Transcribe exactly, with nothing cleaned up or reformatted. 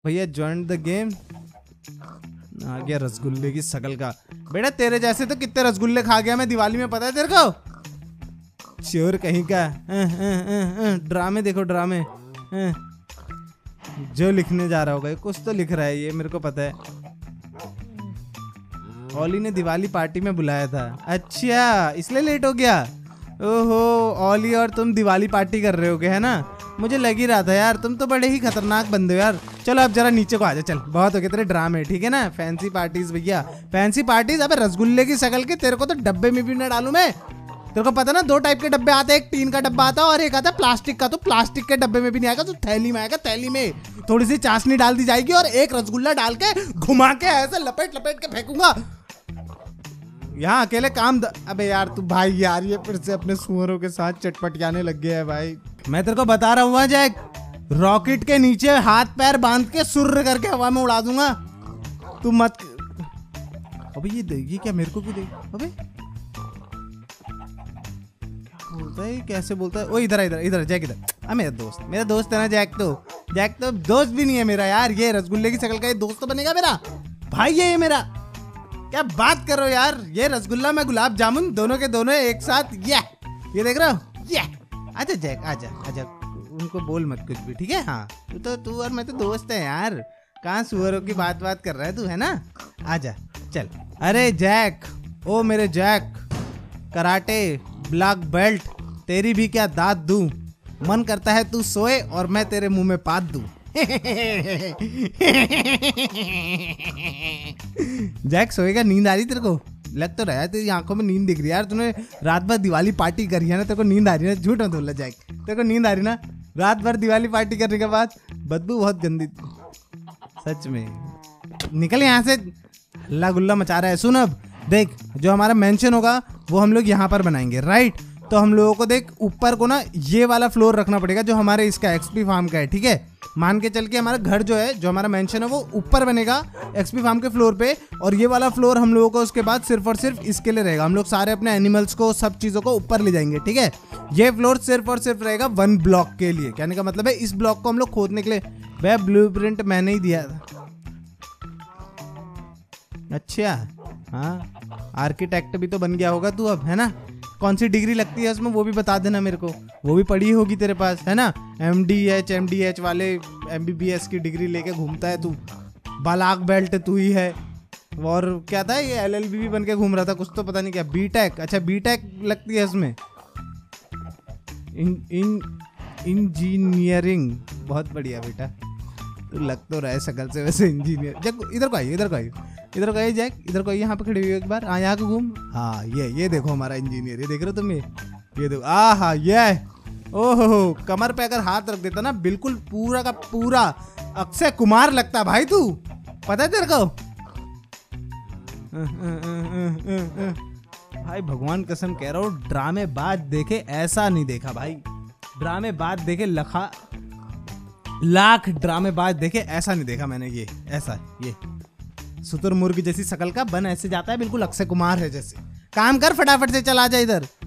भैया join the game. आ गया रसगुल्ले की शकल का। बेटा तेरे जैसे तो कितने रसगुल्ले खा गया मैं दिवाली में, पता है तेरे को? श्योर कहीं का। ड्रामे देखो ड्रामे। जो लिखने जा रहा होगा कुछ तो लिख रहा है ये, मेरे को पता है। ओली ने दिवाली पार्टी में बुलाया था। अच्छा इसलिए लेट हो गया। ओहो ओली और तुम दिवाली पार्टी कर रहे होगे है ना? मुझे लग ही रहा था यार, तुम तो बड़े ही खतरनाक बंदे हो यार। चलो अब जरा नीचे को आ जा, चल बहुत हो गए तेरे ड्रामे, ठीक है ना? फैंसी पार्टीज भैया, फैंसी पार्टीज। अबे रसगुल्ले की शक्ल के तेरे को तो डब्बे में भी न डालूं मैं। तेरे को पता ना दो टाइप के डब्बे आते हैं, एक टीन का डब्बा आता है और एक आता है प्लास्टिक का। तो प्लास्टिक के डब्बे में भी नहीं आएगा, तो थैली में आएगा। थैली में थोड़ी सी चाशनी डाल दी जाएगी और एक रसगुल्ला डाल के घुमा के ऐसे लपेट लपेट के फेंकूंगा। यहाँ अकेले काम द... अबे यार तू भाई यार ये फिर से अपने सुअरों के साथ चटपटियाने लग गया है भाई। मैं तेरे को बता रहा हूँ जैक, रॉकेट के नीचे हाथ पैर बांध के सुर्र करके हवा में उड़ा दूंगा। तू मत। अबे ये दे, ये क्या मेरे को भी दे। अबे क्या बोलता है, कैसे बोलता है? ओ इधर इधर इधर जैक इधर। अब मेरा दोस्त, मेरा दोस्त है ना जैक। तो जैक तो दोस्त भी नहीं है मेरा यार, ये रसगुल्ले की शक्ल का ये दोस्त तो बनेगा मेरा भाई। है ये मेरा, क्या बात करो यार। ये रसगुल्ला में गुलाब जामुन दोनों के दोनों एक साथ। ये ये देख रहे हो? ये आजा जैक आजा आजा, उनको बोल मत कुछ भी, ठीक है? हाँ तू तो तू और मैं तो दोस्त है यार। कहाँ सुअरों की बात बात कर रहा है तू, है ना? आजा चल। अरे जैक, ओ मेरे जैक, कराटे ब्लैक बेल्ट, तेरी भी क्या दाद दूं? मन करता है तू सोए और मैं तेरे मुंह में पात दूं। जैक सोएगा? नींद आ रही तेरे को? लग तो रहा है तेरी आंखों में नींद दिख रही है यार। तूने रात भर दिवाली पार्टी करी है ना, तेरे को नींद आ रही है ना? झूठ मत बोलना जैक, तेरे को नींद आ रही ना? रात भर दिवाली पार्टी करने के बाद बदबू बहुत गंदी, सच में। निकल यहाँ से, हल्ला गुल्ला मचा रहा है। सुन अब देख, जो हमारा मेंशन होगा वो हम लोग यहाँ पर बनाएंगे, राइट? तो हम लोगों को देख ऊपर को ना ये वाला फ्लोर रखना पड़ेगा जो हमारे इसका एक्सपी फार्म का है, ठीक है? मान के चल के हमारा घर जो है, जो हमारा मेंशन है वो ऊपर बनेगा एक्सपी फार्म के फ्लोर पे, और ये वाला फ्लोर हम लोगों को उसके बाद सिर्फ और सिर्फ इसके लिए रहेगा। हम लोग सारे अपने एनिमल्स को, सब चीज़ों को ऊपर ले जाएंगे, ठीक है? ये फ्लोर सिर्फ और सिर्फ रहेगा वन ब्लॉक के लिए। कहने का मतलब है इस ब्लॉक को हम लोग खोदने के लिए, वह ब्लूप्रिंट मैंने ही दिया था। अच्छा हाँ, आर्किटेक्ट भी तो बन गया होगा तू अब, है ना? कौन सी डिग्री लगती है उसमें वो भी बता देना मेरे को, वो भी पढ़ी होगी तेरे पास, है ना? M D H M D H वाले एम बी बी एस की डिग्री लेके घूमता है तू। ब्लैक बेल्ट तू ही है। और क्या था ये, एल एल बी भी बन के घूम रहा था कुछ तो, पता नहीं क्या। बी टेक, अच्छा बी टेक लगती है इसमें। इन इन इंजीनियरिंग, बहुत बढ़िया बेटा, तू लग तो रहा है शकल से वैसे इंजीनियर। जब इधर को आइए, इधर को आइए, इधर को आइए जैक, इधर को आइए। यहाँ पे खड़े हुए एक बार, हाँ यहाँ को घूम। हाँ ये ये देखो हमारा इंजीनियर, ये देख रहे हो तुम? ये ये देखो, आ हाँ ये, ओहो कमर पे अगर हाथ रख देता ना बिल्कुल पूरा का पूरा अक्षय कुमार लगता भाई तू, पता है तेरे को? भाई भगवान कसम कह रहा हूँ, ड्रामे बाज देखे ऐसा नहीं देखा भाई। ड्रामे बाज देखे लखा लाख ड्रामे बाज देखे ऐसा नहीं देखा मैंने। ये ऐसा, ये शुतुरमुर्ग जैसी शकल का बन ऐसे जाता है, बिल्कुल अक्षय कुमार है जैसे। काम कर फटाफट से, चला जा इधर।